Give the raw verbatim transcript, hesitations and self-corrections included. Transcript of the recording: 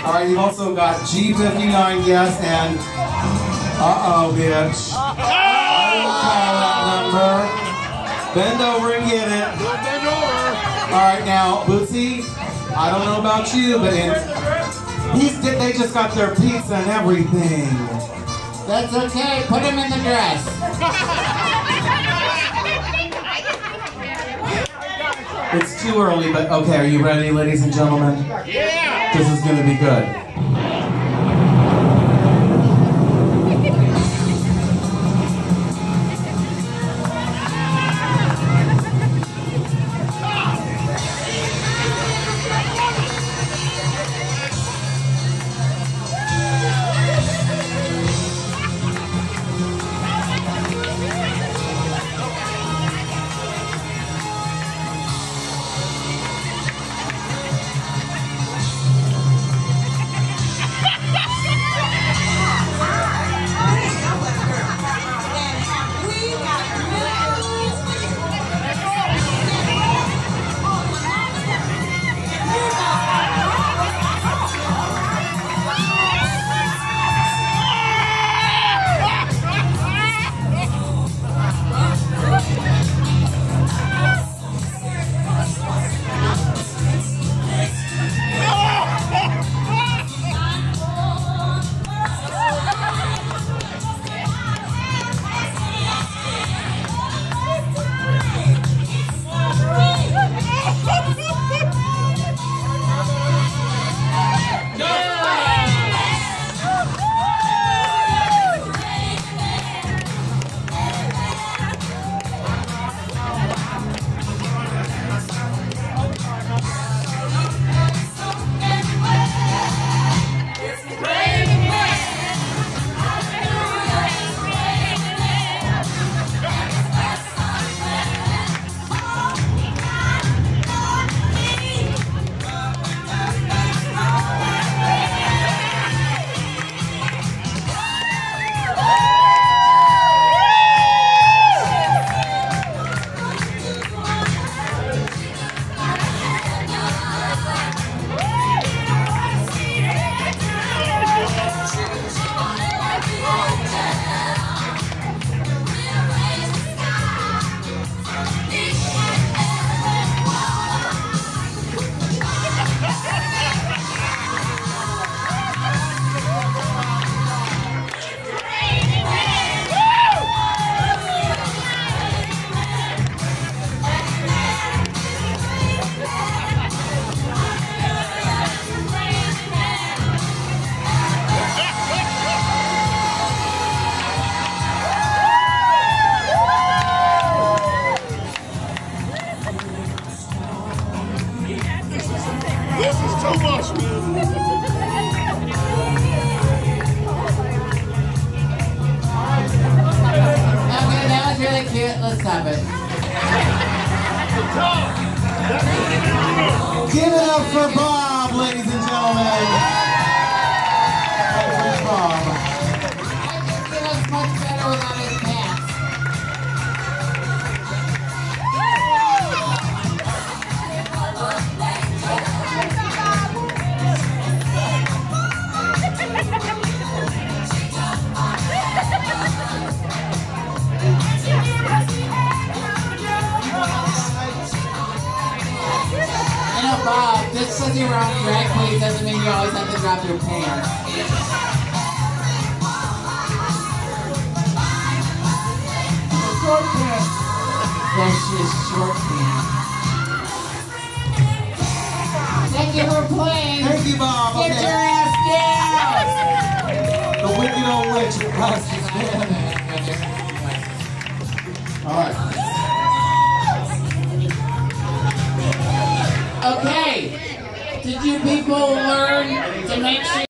All right, you've also got G fifty-nine, yes, and uh-oh, bitch. I will call that number. Bend over and get it. Bend over. All right, now, Bootsy, I don't know about you, but in, he's, they just got their pizza and everything. That's okay. Put him in the dress. It's too early, but okay, are you ready, ladies and gentlemen? Yeah! This is going to be good. This is too much, man. Okay, that was really cute. Let's stop it. Give it up for Bob, ladies and gentlemen. That's Bob. I think he looks much better without his pants. You know, Bob, just because you're around drag queens doesn't mean you always have to drop your pants. Short pants. That's just short pants. Thank you for playing. Thank you, Bob. Get Okay. your ass down. The wicked old witch of Pakistan. All right. Okay. Did you people learn to make sure